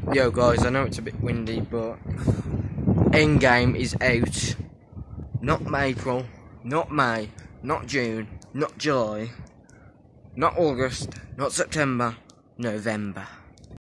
Yo guys, I know it's a bit windy, but Endgame is out. Not April, not May, not June, not July, not August, not September, November.